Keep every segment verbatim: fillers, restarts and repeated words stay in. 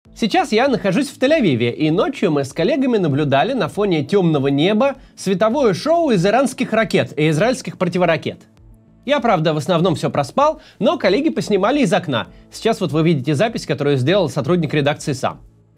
Сейчас я нахожусь в Тель-Авиве, и ночью мы с коллегами наблюдали на фоне темного неба световое шоу из иранских ракет и израильских противоракет. Я, правда, в основном все проспал, но коллеги поснимали из окна. Сейчас вот вы видите запись, которую сделал сотрудник редакции сам.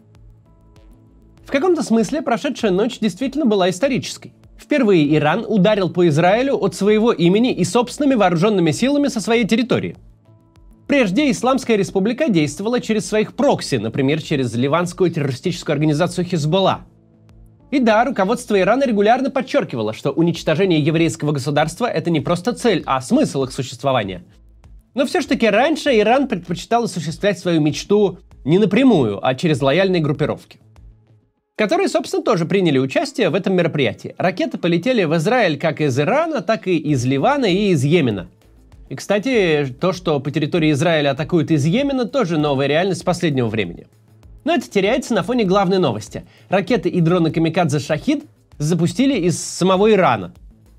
В каком-то смысле прошедшая ночь действительно была исторической. Впервые Иран ударил по Израилю от своего имени и собственными вооруженными силами со своей территории. Прежде Исламская республика действовала через своих прокси, например, через ливанскую террористическую организацию Хизболла. И да, руководство Ирана регулярно подчеркивало, что уничтожение еврейского государства – это не просто цель, а смысл их существования. Но все же таки раньше Иран предпочитал осуществлять свою мечту не напрямую, а через лояльные группировки, которые, собственно, тоже приняли участие в этом мероприятии. Ракеты полетели в Израиль как из Ирана, так и из Ливана и из Йемена. И, кстати, то, что по территории Израиля атакуют из Йемена, тоже новая реальность последнего времени. Но это теряется на фоне главной новости. Ракеты и дроны камикадзе «Шахид» запустили из самого Ирана.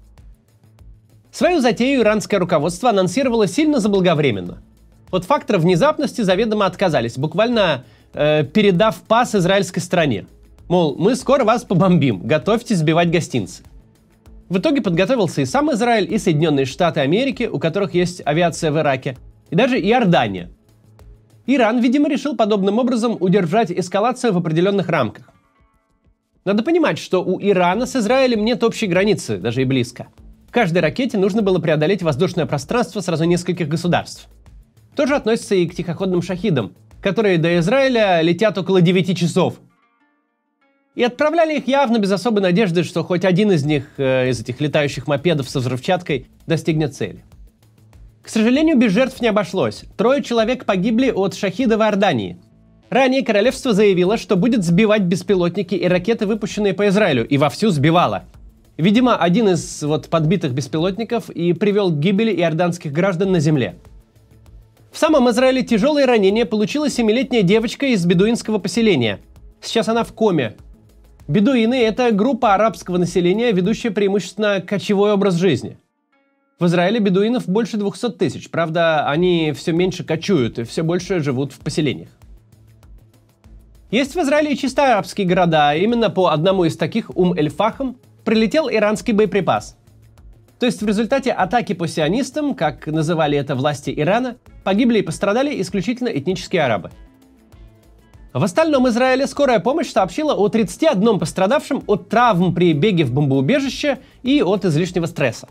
Свою затею иранское руководство анонсировало сильно заблаговременно. От фактора внезапности заведомо отказались, буквально э, передав пас израильской стороне. Мол, мы скоро вас побомбим, готовьтесь сбивать гостинцы. В итоге подготовился и сам Израиль, и Соединенные Штаты Америки, у которых есть авиация в Ираке, и даже Иордания. Иран, видимо, решил подобным образом удержать эскалацию в определенных рамках. Надо понимать, что у Ирана с Израилем нет общей границы, даже и близко. В каждой ракете нужно было преодолеть воздушное пространство сразу нескольких государств. Тоже относится и к тихоходным «Шахидам», которые до Израиля летят около девяти часов. И отправляли их явно без особой надежды, что хоть один из них, э, из этих летающих мопедов со взрывчаткой, достигнет цели. К сожалению, без жертв не обошлось. Трое человек погибли от «Шахида» в Иордании. Ранее королевство заявило, что будет сбивать беспилотники и ракеты, выпущенные по Израилю, и вовсю сбивало. Видимо, один из вот подбитых беспилотников и привел к гибели иорданских граждан на земле. В самом Израиле тяжелые ранения получила семилетняя девочка из бедуинского поселения. Сейчас она в коме. Бедуины – это группа арабского населения, ведущая преимущественно кочевой образ жизни. В Израиле бедуинов больше двухсот тысяч, правда, они все меньше кочуют и все больше живут в поселениях. Есть в Израиле и чисто арабские города, именно по одному из таких, Ум-эль-Фахам, прилетел иранский боеприпас. То есть в результате атаки по сионистам, как называли это власти Ирана, погибли и пострадали исключительно этнические арабы. В остальном Израиле скорая помощь сообщила о тридцати одном пострадавшем от травм при беге в бомбоубежище и от излишнего стресса.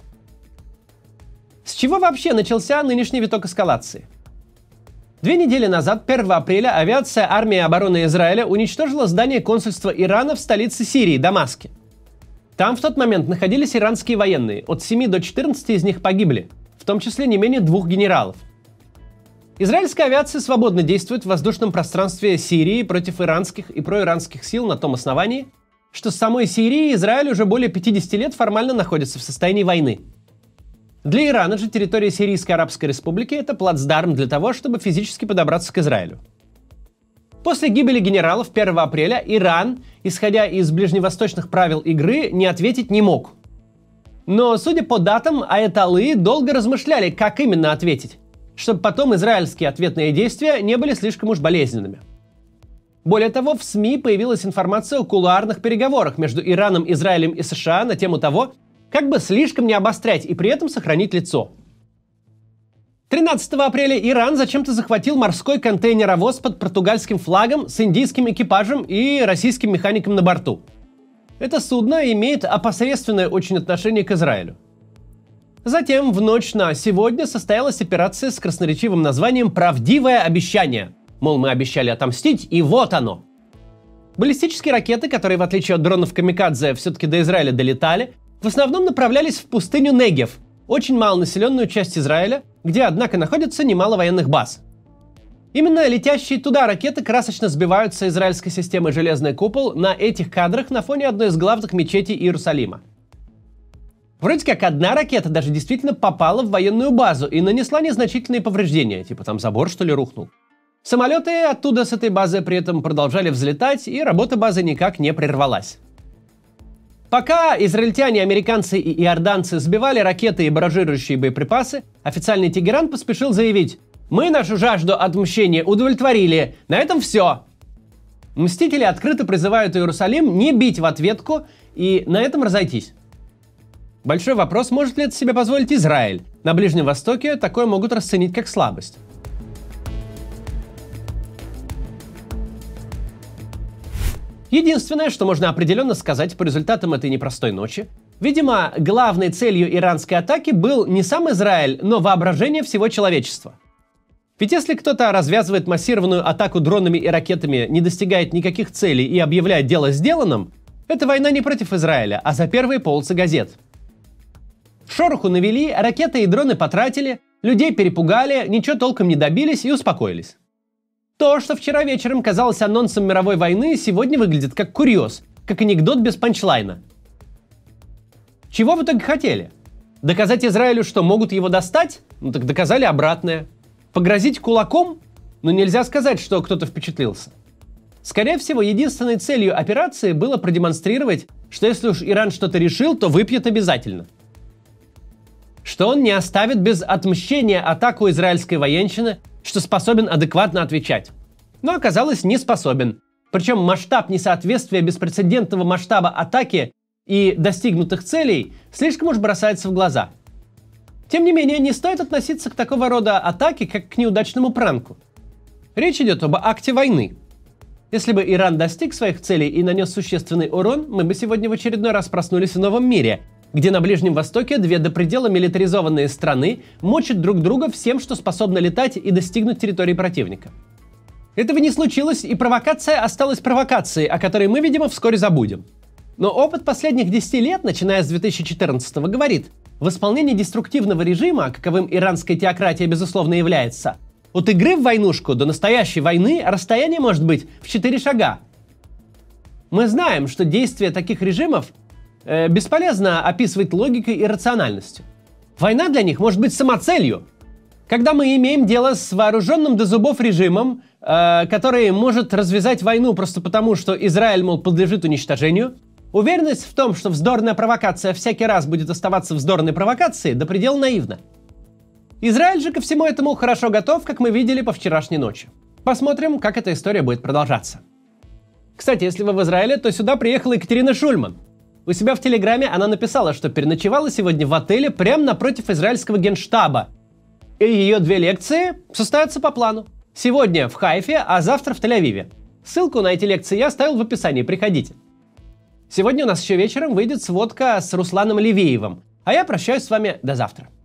С чего вообще начался нынешний виток эскалации? Две недели назад, первого апреля, авиация армии обороны Израиля уничтожила здание консульства Ирана в столице Сирии, Дамаске. Там в тот момент находились иранские военные, от семи до четырнадцати из них погибли, в том числе не менее двух генералов. Израильская авиация свободно действует в воздушном пространстве Сирии против иранских и проиранских сил на том основании, что с самой Сирией Израиль уже более пятидесяти лет формально находится в состоянии войны. Для Ирана же территория Сирийской Арабской Республики – это плацдарм для того, чтобы физически подобраться к Израилю. После гибели генералов первого апреля Иран, исходя из ближневосточных правил игры, не ответить не мог. Но, судя по датам, аятоллы долго размышляли, как именно ответить, чтобы потом израильские ответные действия не были слишком уж болезненными. Более того, в СМИ появилась информация о кулуарных переговорах между Ираном, Израилем и США на тему того, как бы слишком не обострять и при этом сохранить лицо. тринадцатого апреля Иран зачем-то захватил морской контейнеровоз под португальским флагом с индийским экипажем и российским механиком на борту. Это судно имеет опосредственное очень отношение к Израилю. Затем в ночь на сегодня состоялась операция с красноречивым названием «Правдивое обещание». Мол, мы обещали отомстить, и вот оно. Баллистические ракеты, которые в отличие от дронов камикадзе все-таки до Израиля долетали, в основном направлялись в пустыню Негев, очень малонаселенную часть Израиля, где, однако, находится немало военных баз. Именно летящие туда ракеты красочно сбиваются израильской системой «Железный купол» на этих кадрах на фоне одной из главных мечетей Иерусалима. Вроде как одна ракета даже действительно попала в военную базу и нанесла незначительные повреждения, типа там забор что ли рухнул. Самолеты оттуда с этой базы при этом продолжали взлетать, и работа базы никак не прервалась. Пока израильтяне, американцы и иорданцы сбивали ракеты и барражирующие боеприпасы, официальный Тегеран поспешил заявить: «Мы нашу жажду отмщения удовлетворили, на этом все». Мстители открыто призывают Иерусалим не бить в ответку и на этом разойтись. Большой вопрос, может ли это себе позволить Израиль. На Ближнем Востоке такое могут расценить как слабость. Единственное, что можно определенно сказать по результатам этой непростой ночи, видимо, главной целью иранской атаки был не сам Израиль, но воображение всего человечества. Ведь если кто-то развязывает массированную атаку дронами и ракетами, не достигает никаких целей и объявляет дело сделанным, это война не против Израиля, а за первые полосы газет. Шороху навели, ракеты и дроны потратили, людей перепугали, ничего толком не добились и успокоились. То, что вчера вечером казалось анонсом мировой войны, сегодня выглядит как курьез, как анекдот без панчлайна. Чего в итоге хотели? Доказать Израилю, что могут его достать? Ну так доказали обратное. Погрозить кулаком? Ну нельзя сказать, что кто-то впечатлился. Скорее всего, единственной целью операции было продемонстрировать, что если уж Иран что-то решил, то выпьет обязательно. Что он не оставит без отмщения атаку израильской военщины, что способен адекватно отвечать. Но оказалось, не способен. Причем масштаб несоответствия беспрецедентного масштаба атаки и достигнутых целей слишком уж бросается в глаза. Тем не менее, не стоит относиться к такого рода атаке, как к неудачному пранку. Речь идет об акте войны. Если бы Иран достиг своих целей и нанес существенный урон, мы бы сегодня в очередной раз проснулись в новом мире, где на Ближнем Востоке две до предела милитаризованные страны мочат друг друга всем, что способно летать и достигнуть территории противника. Этого не случилось, и провокация осталась провокацией, о которой мы, видимо, вскоре забудем. Но опыт последних десяти лет, начиная с две тысячи четырнадцатого, говорит, в исполнении деструктивного режима, каковым иранская теократия безусловно является, от игры в войнушку до настоящей войны расстояние может быть в четыре шага. Мы знаем, что действия таких режимов э, бесполезно описывать логикой и рациональностью. Война для них может быть самоцелью. Когда мы имеем дело с вооруженным до зубов режимом, э, который может развязать войну просто потому, что Израиль, мол, подлежит уничтожению, уверенность в том, что вздорная провокация всякий раз будет оставаться вздорной провокацией, до предела наивна. Израиль же ко всему этому хорошо готов, как мы видели по вчерашней ночи. Посмотрим, как эта история будет продолжаться. Кстати, если вы в Израиле, то сюда приехала Екатерина Шульман. У себя в Телеграме она написала, что переночевала сегодня в отеле прямо напротив израильского генштаба. И ее две лекции состоятся по плану. Сегодня в Хайфе, а завтра в Тель-Авиве. Ссылку на эти лекции я оставил в описании, приходите. Сегодня у нас еще вечером выйдет сводка с Русланом Левеевым, а я прощаюсь с вами до завтра.